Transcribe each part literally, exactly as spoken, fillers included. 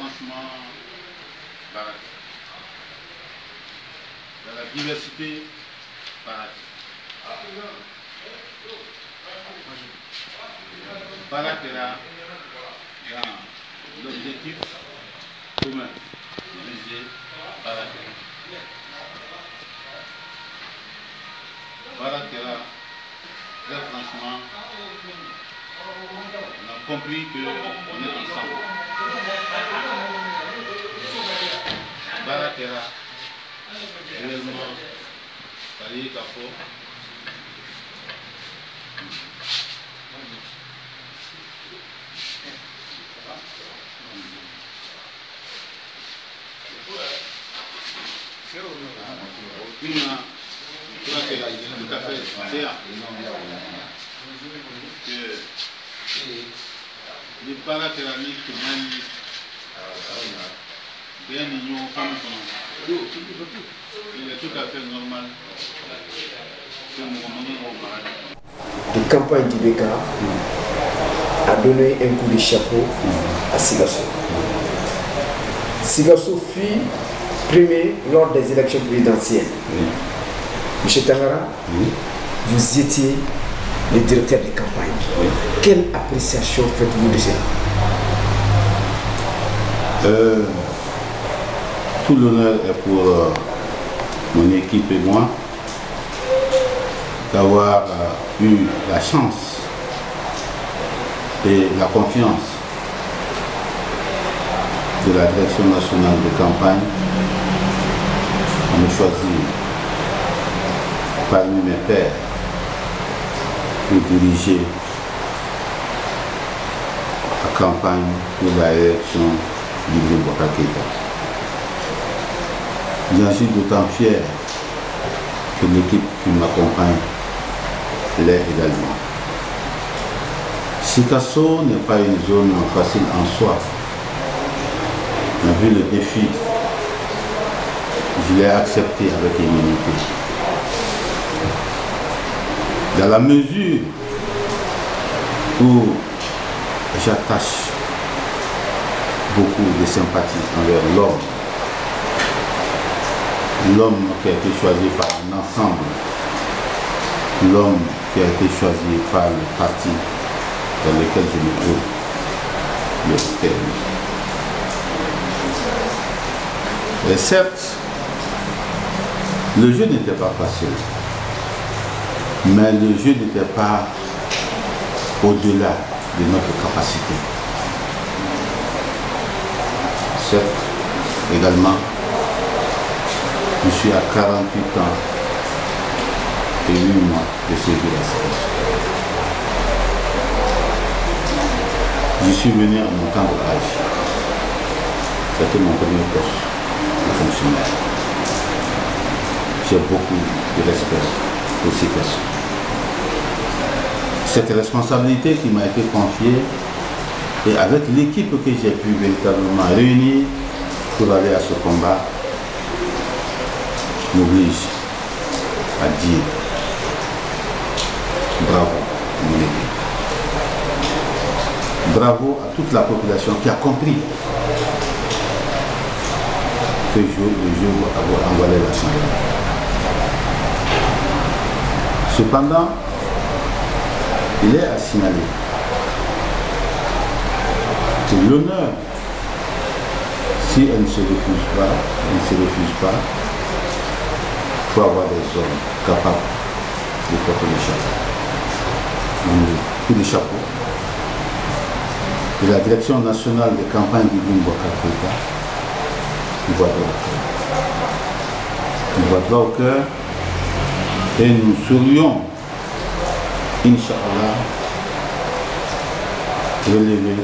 franchement Barak. Dans la diversité, Barak. Barak est là dans l'objectif commun. Viser Barak. Barak est là, très franchement, on a compris qu'on est ensemble. Barak est là, réellement, Kali Kafo. Tout à fait, c'est que les parathérapies que même bien union femme il est tout à fait normal que nous remontions au paradis. La campagne d'I B K a donné un coup de chapeau à Sigasso. Sigasso fut primé lors des élections présidentielles. Oui. Monsieur Tangara, oui. Vous étiez le directeur de campagne. Oui. Quelle appréciation faites-vous de cela? euh, Tout l'honneur est pour euh, mon équipe et moi d'avoir euh, eu la chance et la confiance de la direction nationale de campagne à me choisir parmi mes pairs pour diriger la campagne pour la élection d'Ibrahim Boubacar Keïta. J'en suis d'autant fier que l'équipe qui m'accompagne l'est également. Sikasso n'est pas une zone facile en soi. On a vu le défi, je l'ai accepté avec humilité. Dans la mesure où j'attache beaucoup de sympathie envers l'homme, l'homme qui a été choisi par un ensemble, l'homme qui a été choisi par le parti dans lequel je me trouve, le P M. Et certes, le jeu n'était pas facile, mais le jeu n'était pas au-delà de notre capacité. Certes, également, je suis à quarante-huit ans et huit mois de séjour à Sigasso. Je suis venu à mon temps de l'âge. C'était mon premier poste de fonctionnaire. J'ai beaucoup de respect pour Sigasso. Cette responsabilité qui m'a été confiée et avec l'équipe que j'ai pu véritablement réunir pour aller à ce combat m'oblige à dire bravo à mon équipe. Bravo à toute la population qui a compris que le jeu va avoir envolé la chandelle. Cependant, il est à signaler que l'honneur, si elle ne se refuse pas, elle ne se refuse pas, il faut avoir des hommes capables de porter le chapeau. Un coup de chapeau de la direction nationale de campagne d'Ibrahim Boubacar Keïta, il va droit au cœur. Il va droit au cœur et nous serions, Inch'Allah, relever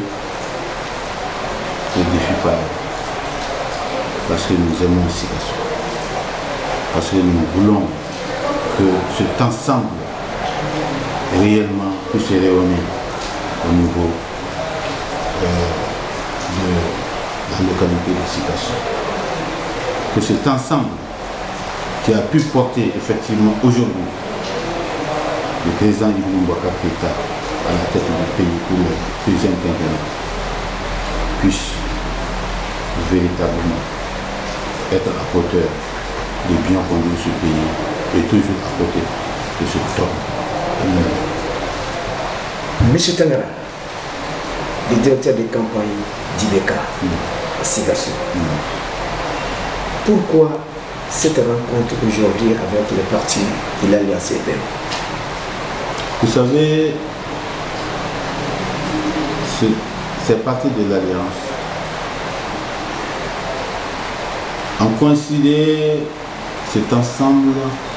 le défi par parce que nous aimons Sigasso. Parce que nous voulons que cet ensemble réellement puisse se réunir au niveau euh, de la localité de Sigasso. Que cet ensemble qui a pu porter effectivement aujourd'hui le président Ibrahim Boubacar Keïta à la tête du pays pour le deuxième quinquennat puisse véritablement être à hauteur de bien conduire ce pays et toujours à côté de ce temps. Monsieur Tangara, le directeur de campagne d'I B K mm. à Sigassou. Mm. Pourquoi cette rencontre aujourd'hui avec les partis de l'Alliance E P M? Vous savez, ces partis de l'Alliance ont coïncidé cet ensemble,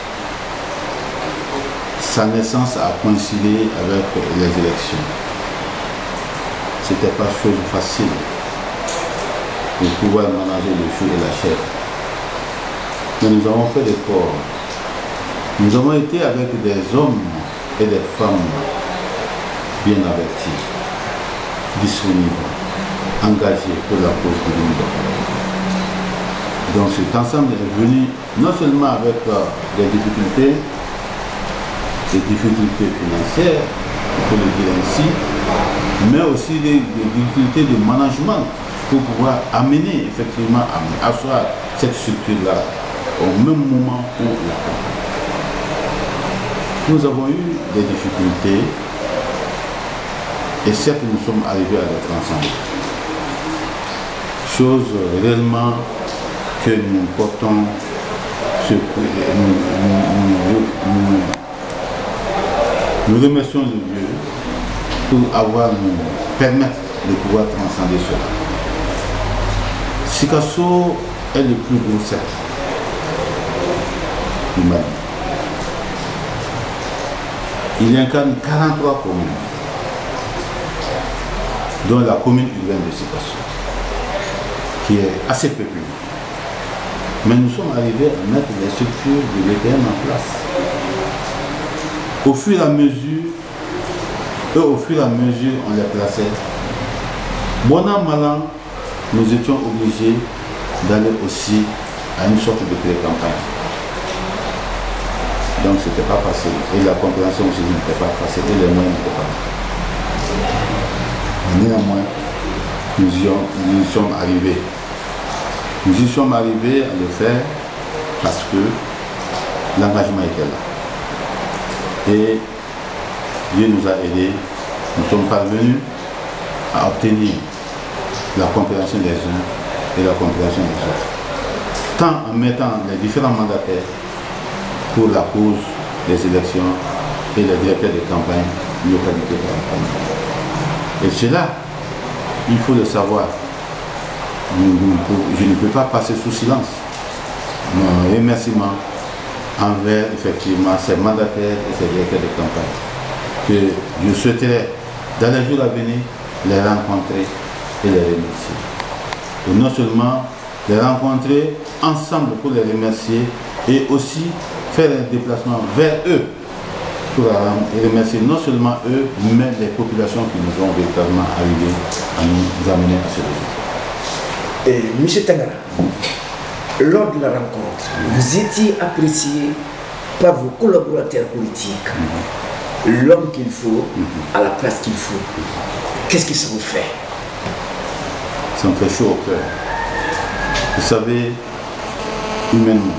sa naissance a coïncidé avec les élections. Ce n'était pas chose facile de pouvoir manager le feu et la chair. Mais nous avons fait des efforts. Nous avons été avec des hommes et des femmes bien avertis, disponibles, engagés pour la cause de l'Union. Donc cet ensemble est venu non seulement avec euh, des difficultés, des difficultés financières, pour le dire ainsi, mais aussi des, des difficultés de management pour pouvoir amener effectivement à asseoir cette structure-là au même moment où la nous avons eu des difficultés et certes nous sommes arrivés à être ensemble. Chose réellement que nous portons, ce, nous, nous, nous, nous, nous remercions le Dieu pour avoir nous permettre de pouvoir transcender cela. Sikasso est le plus gros cercle du Mali. Il incarne quarante-trois communes, dont la commune urbaine de Sikasso, qui est assez peuplée. Mais nous sommes arrivés à mettre les structures de l'E P M en place. Au fur et à mesure, et au fur et à mesure, on les plaçait. Bon an, mal an, nous étions obligés d'aller aussi à une sorte de pré-campagne. Donc ce n'était pas facile. Et la compréhension aussi n'était pas facile. Et les moyens n'étaient pas facile. Néanmoins, nous y, ont, nous y sommes arrivés. Nous y sommes arrivés à le faire parce que l'engagement était là. Et Dieu nous a aidés. Nous sommes parvenus à obtenir la compréhension des uns et la compréhension des autres. Tant en mettant les différents mandataires pour la cause des élections et les directeurs de campagne, localité par localité. Et cela, il faut le savoir. Je ne peux pas passer sous silence mon remerciement envers effectivement ces mandataires et ces directeurs de campagne que je souhaiterais dans les jours à venir les rencontrer et les remercier. Et non seulement les rencontrer ensemble pour les remercier et aussi faire un déplacement vers eux pour remercier non seulement eux mais les populations qui nous ont véritablement arrivé à nous amener à ce résultat. Et M. Tangara, lors de la rencontre, vous étiez apprécié par vos collaborateurs politiques, mm-hmm. l'homme qu'il faut, mm-hmm. à la place qu'il faut. Qu'est-ce que ça vous fait? Ça me fait chaud au cœur. Vous savez, humainement,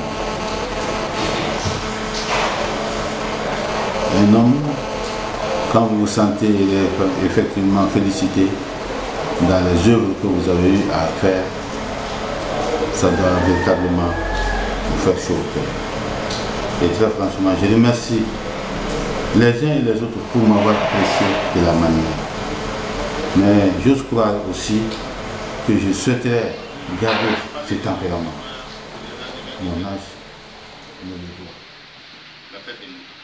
un homme, quand vous vous sentez effectivement félicité dans les œuvres que vous avez eu à faire, ça doit véritablement vous faire chaud au cœur. Et très franchement, je remercie les uns et les autres pour m'avoir apprécié de la manière. Mais j'ose croire aussi que je souhaiterais garder ce tempérament. Mon âge me le doit. La fête est libre.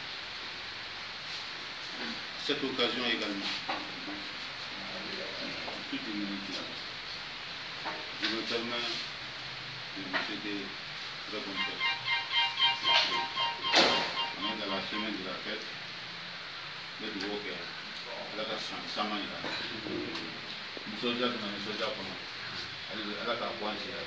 Cette occasion également, toute humanité, je me permets de vous souhaiter très bonne fête. On est dans la semaine de la fête, mais du haut cœur, la personne, ça m'a dit. Nous sommes déjà dans les soldats pour nous. Elle a la pointe, elle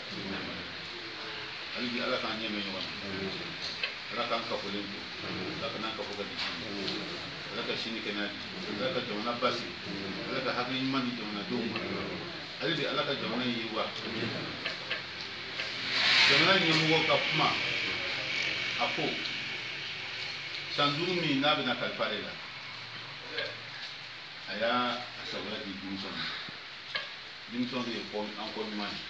a dit à la cagne, elle a la capoline, elle a la capoline. Laka shini kenadi, laka jamana basi, laka hakili mani jamana doma. Ali di alaka jamana yiwa. jamana ɲɛmɔgɔ ka kuma a ko san duuru min n'a bɛna kalifa de la a y'a sagoya di denmisɛnw ma denmisɛnw de ye an kɔ ɲuman ye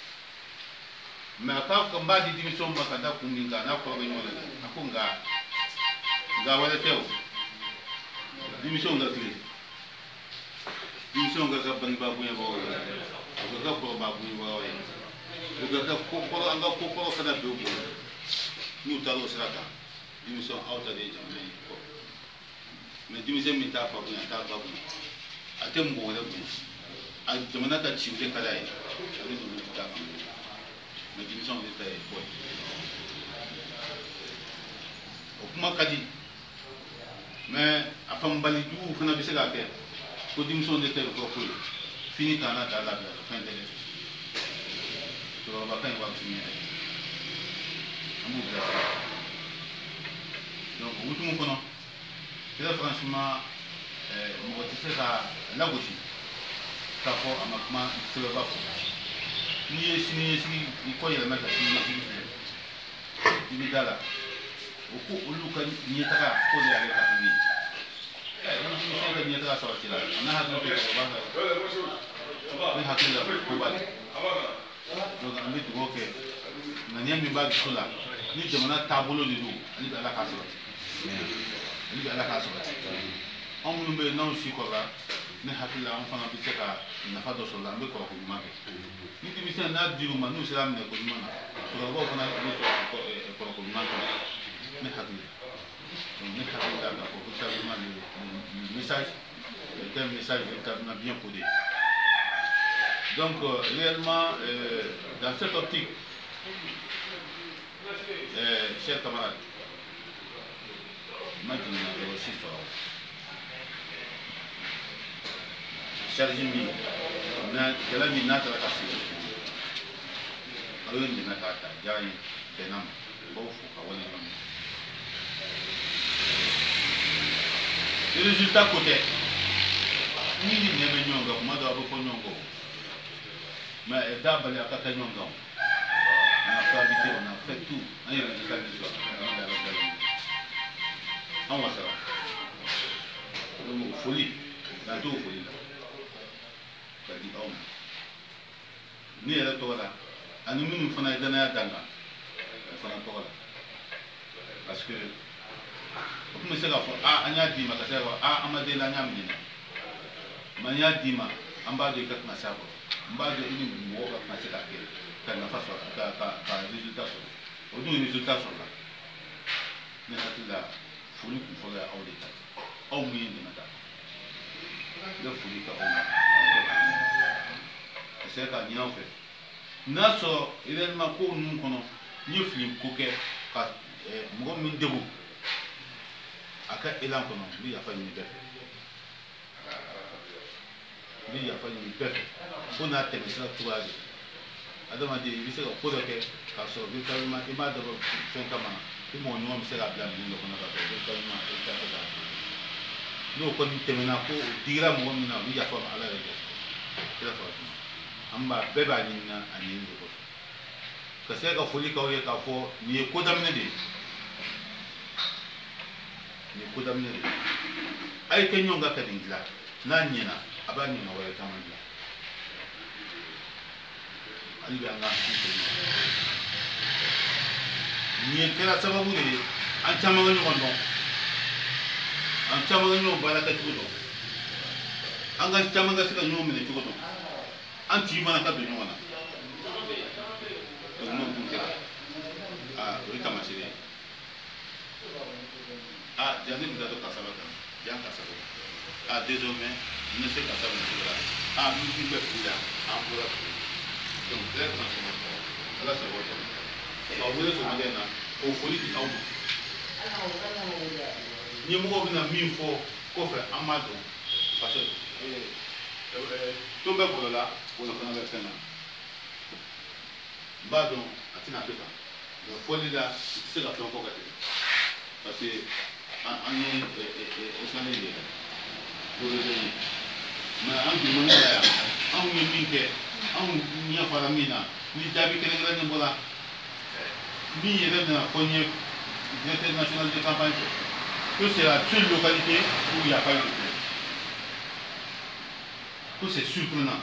mɛ a k'a fɔ n b'a di denmisɛnw ma ka da kun min kan n'a kɔrɔ bɛ ɲɔgɔn na a ko nka nka wɛrɛ tɛ o denmisɛnw ka tile denmisɛnw ka kɛ bangebaa bonyabagaw ye u ka kɛ kɔrɔbaa bonyabagaw ye u ka kɛ ko kɔrɔ an ka ko kɔrɔ fana bɛ u bolo n'u taara o sira kan denmisɛnw aw ta de ye jamana in kɔ mɛ denmisɛn min t'a fa bonya a t'a ba bonya a tɛ mɔgɔ wɛrɛ bonya a jamana ka ci o de ka d'a ye ale de bɛ taa kan mɛ denmisɛnw de ta ye bɔ ye o kuma ka di mɛ a fanbali jugu fana bɛ se k'a kɛ ko denmisɛnw de ta ye kɔ ko ye fini t'an na t'a labila fɛn tɛ dɛ cɛkɔrɔba kan ye wa fini yɛrɛ an b'u bilasira donc o hukumu kɔnɔ très franchement mɔgɔ tɛ se ka lagosi k'a fɔ a ma kuma sɛbɛnba fɔ n'i ye sini ɲɛsigi i kɔ yɛlɛma ka sini ɲɛsigi filɛ i bɛ da la o ko olu ka ɲɛtaga ko de y'ale ka fɛn ye olu denmisɛn ka ɲɛtaga sabati la n'a hakili tɛ cɛkɔrɔba la ne hakili la ko b'a la donc an bɛ dugawu kɛ ŋaniya min b'a dusu la ni jamana taabolo de don ale bɛ ala k'a sabati ale bɛ ala k'a sabati anw minnu bɛ yen n'anw si kɔrɔla ne hakili la an fana bɛ se ka nafa dɔ sɔrɔ la an bɛ kɔrɔko ɲuman kɛ ni denmisɛn n'a dir'u ma n'u sera minɛ ko ɲuman na cɛkɔrɔbaw fana bɛ sɔrɔ kɔrɔko ɲuman kɛ ne hakili donc ne hakili la k'a fɔ ko véritablement le message est un message véritablement bien codé. Donc euh, réellement euh, dans cette optique, euh, chers camarades, maintenant aussi chargé mi na kala mi na tara kasi ayo ni na kata jani benam bofu ka wani kam le résultat côté ni ni ne be nyonga kuma da ko nyongo mais et d'abord aka ka nyonga on a pas habité on a fait tout on a eu résultat de ça on va ça donc folie dans tout folie là kadi aw ni yɛrɛ tɔgɔ la ani minnu fana ye danaya dan kan fana tɔgɔ la parce que o tun bɛ se k'a fɔ a an y'a d'i ma ka se ka fɔ a an ma deli an y'a minɛ mɛ an y'a d'i ma an b'a dɔn i ka kuma s'a kɔrɔ n b'a dɔn i ni mɔgɔw ka kuma se k'a kɛ ka nafa sɔrɔ ka ka ka résultat sɔrɔ o dun résultat sɔrɔla ne hakili la foli kun fɔlɔ ye aw de ta aw min ye dɛmɛ ta n bɛ foli kɛ aw ma. C'est ka ɲin'aw fɛ n'a sɔrɔ réellement ko ninnu kɔnɔ n ye fili ko kɛ ka mɔgɔ min degun a ka élan kɔnɔ n bɛ yafa ɲini bɛɛ fɛ n bɛ yafa ɲini bɛɛ fɛ fo n'a tɛmɛsira cogoya de adamaden i bɛ se ka ko dɔ kɛ k'a sɔrɔ véritablement i m'a dabɔ fɛn kama na i mɔgɔ ɲɔgɔn bɛ se k'a bila minɛn dɔ kɔnɔ k'a sɔrɔ véritablement i t'a fɛ k'a n'o kɔni tɛmɛna ko o digira mɔgɔ min na o bɛ yafa ma ala yɛrɛ kɛ kira fara an b'a bɛɛ b'a ɲini na a ɲini de kɔfɛ ka se ka foli k'aw ye k'a fɔ nin ye ko daminɛ de ye nin ye ko daminɛ de ye a ye kɛ ɲɔgɔn kan ka nin dilan n'a ɲɛna a b'a ɲɔgɔn wɛrɛ caman dilan hali bi an ka hakili to ɲɔgɔn nin ye kɛra sababu de ye an caman ka ɲɔgɔn dɔn an caman ka ɲɔgɔn baara kɛcogo dɔn an ka caman ka se ka ɲɔgɔn minɛ cogo dɔn an tigi mana ka don ɲɔgɔn na donc n'o dun kɛra aa o ye taamasiyɛn ye aa jaa ne tun t'a dɔn karisa bɛ tan jaa karisa bɛ aa désormais n bɛ se karisa minɛ cogo la aa n tun bɛ fili la an bɔra fili donc très franchement ala sago sɔrɔ k'aw wele sɔgɔmada in na o foli di aw ma ɲɛmɔgɔw bɛna min fɔ kɔfɛ an b'a dɔn parce que to bɛ bɔlɔ la wala fana bɛ fɛn na n b'a dɔn a tɛna kɛ tan nka fɔli la i tɛ se ka fɛn fɔ ka tɛmɛ parce que an ye ɛsɛnɛ de ye o de bɛ yen mɛ an dun man yan anw ye min kɛ anw ɲɛ fara min na ni jaabi kɛrɛnkɛrɛnnen bɔra lui, il est dans le premier directeur national de campagne, que c'est la seule localité où il n'y a pas eu de plainte. Que c'est surprenant.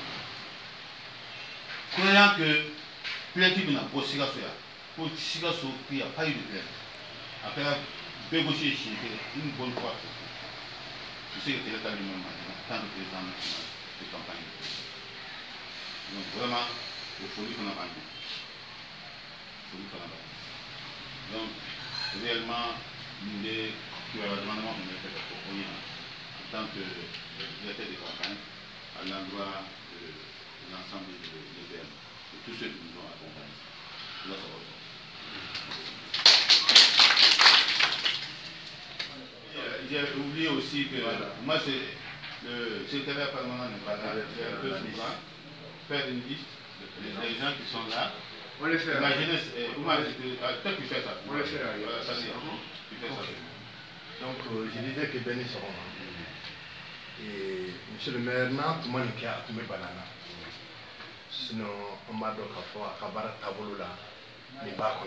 Croyant que plainte n'a pas de Sigasso, pour Sigasso, il n'y a pas eu de plainte. Après, Bégaucher une bonne fois. Je sais que c'est le cas du moment, tant de présidents de campagne. Donc vraiment, il faut lui qu'on a parlé. Il faut lui qu'on a parlé. Donc, réellement, nous avons demandé qu'on ait fait en tant que directeur de campagne à l'endroit de l'ensemble de l'E D M, de tous ceux qui nous ont accompagnés. Là, ça va. J'ai oublié aussi que voilà. Moi, c'est le secrétaire permanent n'est pas là. C'est un peu souvent faire une liste des gens qui sont là. On les fait. La jeunesse, toi tu fais ça. On les fait. Voilà, ça c'est. Tu fais ça. Donc, euh, je disais que Béni seront là. Et monsieur le maire, non, tout le monde est à tout mes bananes. Sinon, on m'a donc à faire à Kabara Tabolola, les Bakono.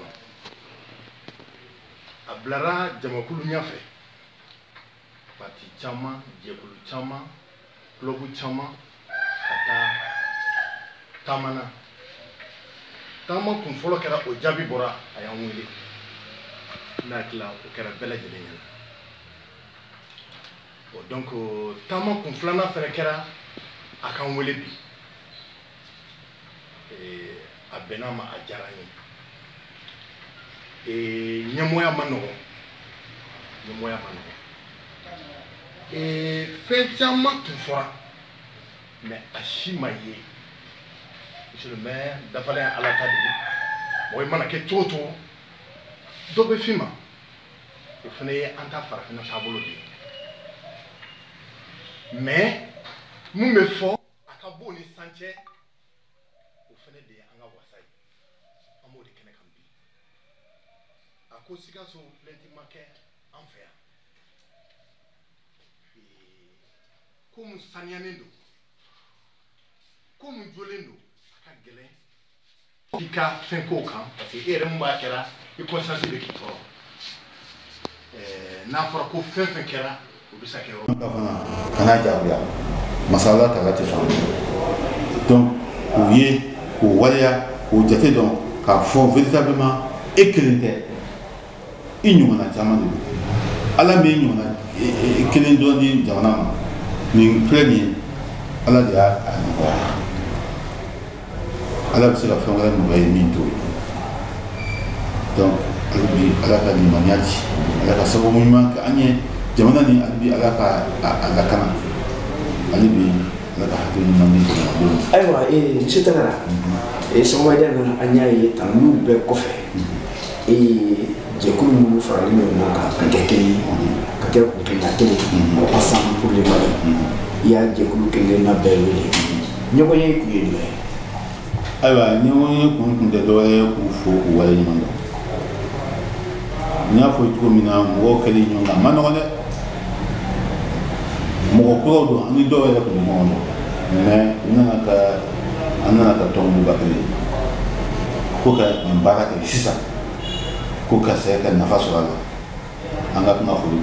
À Blara, Jamakulu Niafe. Parti Chama, Djekulu Chama, Globu Chama, Kata Tamana. Tama kun fɔlɔ kɛra o jaabi bɔra a y'an wele n'a tila o kɛra bɛɛ lajɛlen ɲɛna. Bon donc taama kun filanan fɛnɛ kɛra a k'an wele bi a bɛnna ma a diyara n ye ɲɛmɔgɔya ma nɔgɔn ɲɛmɔgɔya ma nɔgɔn fɛn caman tun fɔra mais a si ma ye. Monsieur le maire, d'affaire à la table, moi je m'en ai tout autour. Donc le film, il fallait en faire un tableau. Mais, nous me faut à Cabo ni Sanchez, il fallait des Angawasai, en mode Kenekambi. À cause de ce que en faire. Comme Sanyanendo, comme Jolendo. I ka fɛn k'o kan parce que e yɛrɛ mun b'a kɛra i conscience bɛ k'i tɔɔrɔ n'a fɔra ko fɛn fɛn kɛra o bɛ se ka kɛ yɔrɔ min. Kana jagoya masala ta tɛ sɔn donc k'u ye k'u waleya k'u jate dɔn k'a fɔ véritablement e kelen tɛ i ɲɔgɔnna caman de don ala min ɲɔgɔnna kelen dɔrɔn di jamana ma nin filɛ nin ye ala de y'a nɔgɔya. Allah se la fɛn wɛrɛ nɔgɔya ye min t'o ye donc hali bi ala ka limaniya di ala ka sababu ɲuman kɛ an ye jamana ni hali bi ala ka a lakana hali bi ala ka hakili ɲuman di jamanadenw. Ayiwa monsieur Tangara Sɔgɔmada nana an y'a ye tan n'u bɛɛ kɔfɛ jɛkulu minnu faralen ɲɔgɔn kan ka kɛ kelen ka kɛ kutuɲa kelen ensemble pour les Maliens i y'a jɛkulu kelen-kelenna bɛɛ wele ɲɔgɔn ye kun ye jumɛn ye? Ayiwa ɲɔgɔn ye kun tun tɛ dɔwɛrɛ ye k'u fo k'u waleɲuman dɔn n y'a fɔ cogo min na mɔgɔw kɛlen ɲɔgɔn kan a ma nɔgɔn dɛ mɔgɔ kuraw don an ni dɔw yɛrɛ tun bɛ ɲɔgɔn dɔn mais u nana ka an nana ka tɔnbuba kelen ko ka nin baara kɛ sisan ko ka se ka nafa sɔrɔ a la an ka kuma foli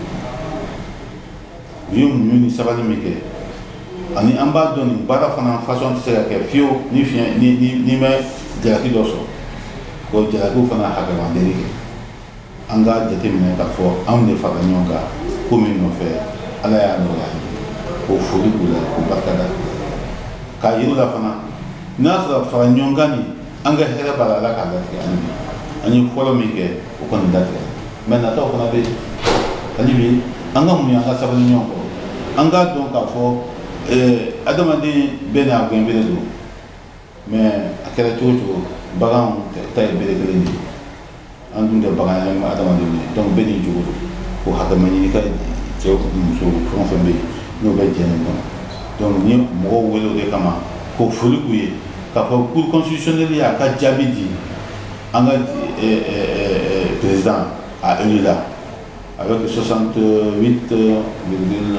u ye muɲu ni sabali min kɛ ani an b'a dɔn nin baara fana façon tɛ se ka kɛ fiyewu ni fiɲɛ ni ni ni bɛ jalaki dɔ sɔrɔ o jalakiw fana hakɛmandeli kɛ an ka jateminɛ k'a fɔ anw de fara ɲɔgɔn kan ko min nɔfɛ ala y'a nɔgɔya k'o foli k'u la k'u barikada k'a yir'u la fana n'a sɔrɔ fara ɲɔgɔn kan nin an ka hɛrɛ b'a la ala k'a latigɛ hali bi an ye fɔlɔ min kɛ o kɔni latigɛ mɛ nataw fana bɛ yen hali bi an ka muɲu an ka sabali ɲɔgɔn kɔrɔ an k'a dɔn k'a fɔ adamaden bɛɛ n'a gɛn bere don mais a kɛra cogo cogo bagan ta ye bere kelen de ye an dun tɛ bagan ye adamaden ye donc bɛɛ n'i jogo don ko hakɛma ɲini ka cɛ muso fɛn o fɛn bɛ yen n'o bɛ diɲɛ nin kɔnɔ donc ni mɔgɔw wele o de kama ko foli k'u ye k'a fɔ cour constitutionnelle y'a ka jaabi di an ka président a élu là avec soixante-huit virgule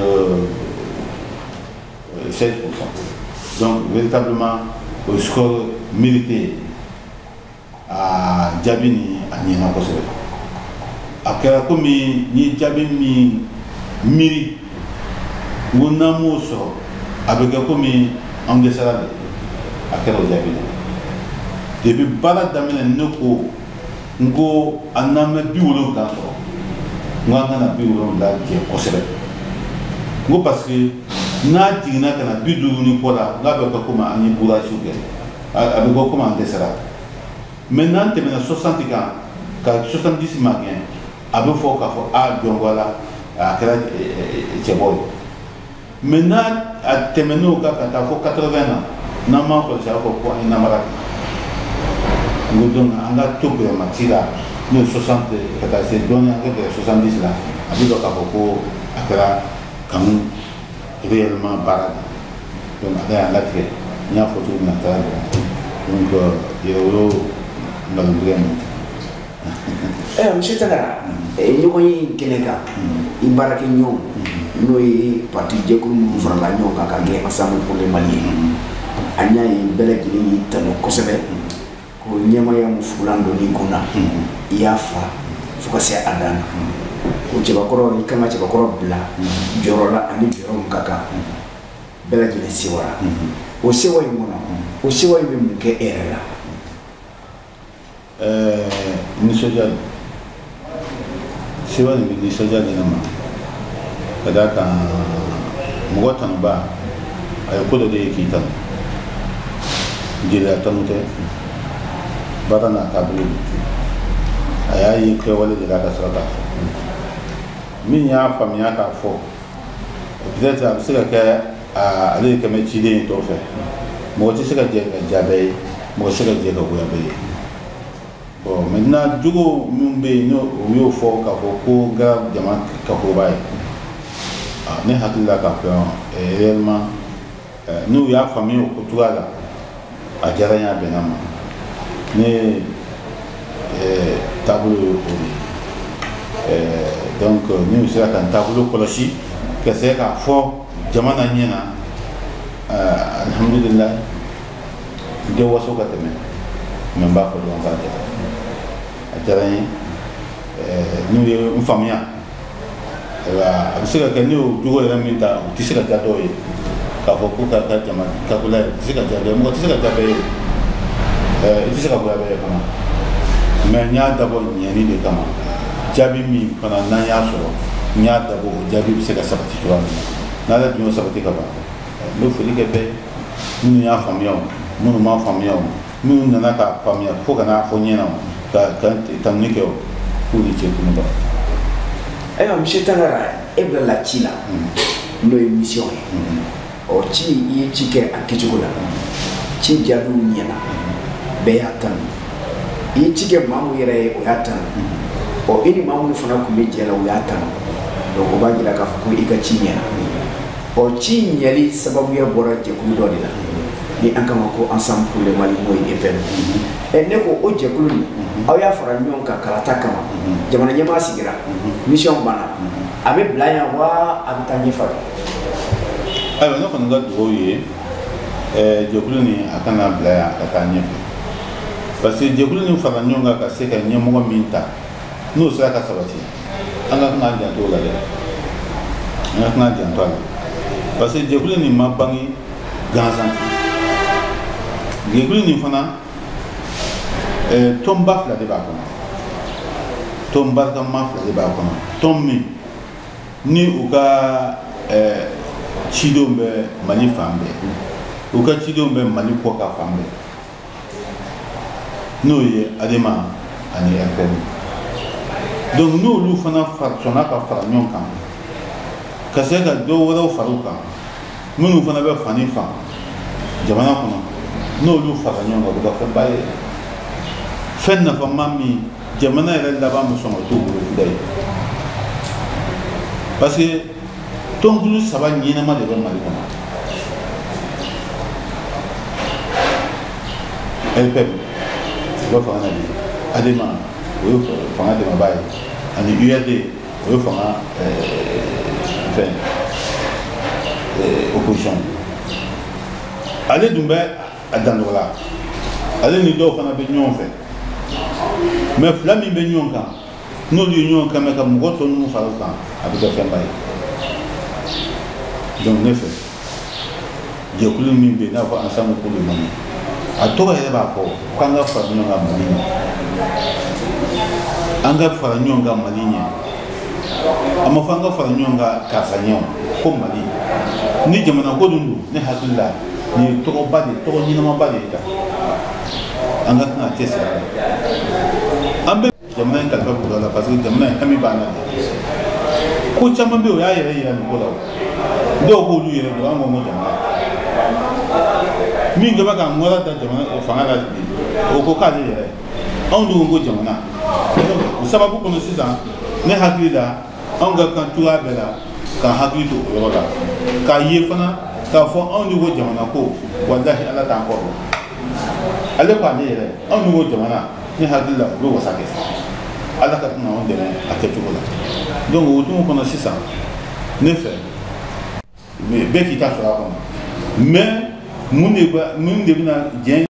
seize pour cent. Donc, véritablement, le score mérité à jaabi ni a ɲɛna kosɛbɛ a kɛra komi ni jaabi min miiri n ko n'an m'o sɔrɔ a bɛ kɛ komi an dɛsɛra de a kɛra o jaabi de depuis baara daminɛ ne ko n ko a n'an bɛ bi wolonwula sɔrɔ n ko an kana bi wolonwula jɛ kosɛbɛ n ko parce que n'a jiginna ka na bi duuru ni kɔ la n k'a bɛ kɛ komi an ye bourrage kɛ a bɛ kɛ komi an dɛsɛra mais n'an tɛmɛna soixante kan ka soixante-dix ma gɛn a bɛ fɔ k'a fɔ a jɔn la a kɛra cɛbɔ ye mais n'a a tɛmɛn'o kan ka taa fɔ quatre-vingts na n'an m'a kɔlɔsi a b'a fɔ ko an ye namara kɛ n ko donc an ka to bɛrɛmati la n'o ye soixante ka taa se dɔɔni an ka gɛrɛ soixante-dix la a bɛ dɔn k'a fɔ ko a kɛra kanu réellement baara de donc a ka y'an latigɛ n y'a fɔ cogo min na a taara donc yɛrɛwolo ngalontigɛ ma. Eh, monsieur Tangara, ɲɔgɔn ye in kɛnɛ kan i baarakɛ ɲɔgɔn n'o ye parti jɛkulu minnu farala ɲɔgɔn kan ka kɛ Ensemble pour les Maliens a y'a ye bɛɛ lajɛlen y'i tanu kosɛbɛ ko ɲɛmaya mun fugulan don n'i kun na i y'a fa fo ka se a dan na ko cɛbakɔrɔ i kan ka cɛbakɔrɔ bila jɔyɔrɔ la ani jɔyɔrɔ min ka kan bɛɛ lajɛlen sewara o sewa in kɔnɔ o sewa in bɛ mun kɛ e yɛrɛ la. nisɔndiya sewa nin bɛ nisɔndiya di ne ma ka d'a kan mɔgɔ tanuba a ye ko dɔ de ye k'i tanu jeliya tanu tɛ baara n'a taabolo a y'a ye kɛwale de la ka sɔrɔ k'a fɔ min y'a faamuya k'a fɔ peut-être a bɛ se ka kɛ ale de kɛmɛ ciden ye tɔ fɛ mɔgɔ tɛ se ka jɛ ka diya bɛɛ ye mɔgɔ tɛ se ka jɛ ka goya bɛɛ ye. Bon, maintenant, jogo min bɛ yen n'o y'o fɔ k'a fɔ ko n kɛra jama kafoba ye ne hakili la k'a fɔ réellement n'u y'a faamuya o cogoya la a diyara n ye a bɛnna ma ne taabolo ye o de ye donc n'u sera ka n taabolo kɔlɔsi ka se k'a fɔ jamana ɲɛna alhamdulillah n tɛ waso ka tɛmɛ mais n b'a fɔ dɔrɔn k'a diyara a diyara n ye n'u ye n faamuya a bɛ se ka kɛ ne y'o jogo yɛrɛ min ta o tɛ se ka diya dɔw ye k'a fɔ ko ka ka jama kakola ye o tɛ se ka diya dɔw ye mɔgɔ tɛ se ka diya bɛɛ ye i tɛ se ka goya bɛɛ ye fana mais n y'a dabɔ ɲɛni de kama jaabi min fana n'an y'a sɔrɔ n y'a dabɔ o jaabi bɛ se ka sabati cogoya min na n'ala dun y'o sabati ka ban n bɛ foli kɛ bɛɛ minnu y'a faamuya o minnu m'a faamuya o minnu nana k'a faamuya fo ka n'a fɔ ɲɛna o ka ka tanuni kɛ o k'u ni ce tunu ba. Ayiwa monsieur Tangara e bilala ci la n'o ye mission ye ɔ ci i ye ci kɛ a kɛcogo la ci jaabiw ɲɛna bɛɛ y'a tanu i ye ci kɛ maa min yɛrɛ ye o y'a tanu ɔ i ni maa minnu fana tun bɛ jɛ la o y'a tanu donc o b'a jira k'a fɔ ko i ka ci ɲɛna ɔ ci ɲɛli sababuya bɔra jɛkulu dɔ de la ni an kama ko Ensemble pour les Maliens n'o ye E P M ɛ ne ko o jɛkulu nin aw y'a fara ɲɔgɔn kan kalata kama jamana ɲɛmaa sigira mission banna a bɛ bila yan wa a bɛ taa ɲɛfɛ. ayiwa ne kɔni ka dugawu ye jɛkulu nin a kana bila yan a ka taa ɲɛfɛ parce que jɛkulu nin fara ɲɔgɔn kan ka se ka ɲɛmɔgɔ min ta n'o sera ka sabati an ka kan k'an janto o la dɛ an ka kan k'an janto a la parce que jɛkulu nin ma bange gansan jɛkulu nin fana tɔn ba fila de b'a kɔnɔ tɔn barikama fila de b'a kɔnɔ tɔn min ni u ka cidenw bɛ Mali fan bɛɛ u ka cidenw bɛ Mali kɔ kan fan bɛɛ n'o ye ADEMA ani R P M donc n'olu fana sɔnna ka fara ɲɔgɔn kan ka se ka dɔ wɛrɛw fara u kan minnu fana bɛ fani fan jamana kɔnɔ n'olu fara ɲɔgɔn kan u bɛ ka fɛn ba ye fɛn nafama min jamana yɛrɛ laban bɛ sɔn ka t'o bolo fida ye parce que tɔnkulu saba ɲɛnama de bɛ Mali kɔnɔ R P M o bɛ fanga di ADEMA o ye fanga dɛmɛba ye ani U R D o ye fanga fɛn opposition ale dun bɛ a dan dɔ la ale ni dɔw fana bɛ ɲɔgɔn fɛ mais fila min bɛ ɲɔgɔn kan n'olu ye ɲɔgɔn kan mɛ ka mɔgɔ tɔ ninnu fara o kan a bɛ kɛ fɛnba ye donc ne fɛ jɛkulu min bɛ yen n'a fɔ ensemble pour le Mali a tɔgɔ yɛrɛ b'a fɔ k'an ka fara ɲɔgɔn kan Mali ɲɛ an ka fara ɲɔgɔn kan Mali ɲɛ a ma fɔ an ka fara ɲɔgɔn kan karisa ɲɛ ko Mali ni jamana ko dun don ne hakili la nin ye tɔgɔba de tɔgɔ ɲɛnamaba de ye ta an ka kan ka cɛsiri a la an bɛ jamana in kalifa bolo la parce que jamana in hami b'an na ko caman bɛ yen o y'a yɛrɛ yira nin ko la dɔw b'olu yɛrɛ dɔn an ko ko jamana min kɛ bɛ ka ŋɔra da jamana fanga la bi o ko k'ale yɛrɛ anw dun ko jamana o sababu kɔnɔ sisan ne hakili la anw ka kan cogoya bɛɛ la k'an hakili to o yɔrɔ la k'a ye fana k'a fɔ anw de ko jamana ko walahi ala t'an kɔ ale ko ale yɛrɛ anw de ko jamana ne hakili la o bɛ wasa kɛ ala ka tɛna anw dɛmɛ a kɛcogo la donc o hokumu kɔnɔ sisan ne fɛ bɛɛ k'i ta sɔrɔ a kɔnɔ mais mun de bɛ mun de bɛna diɲɛ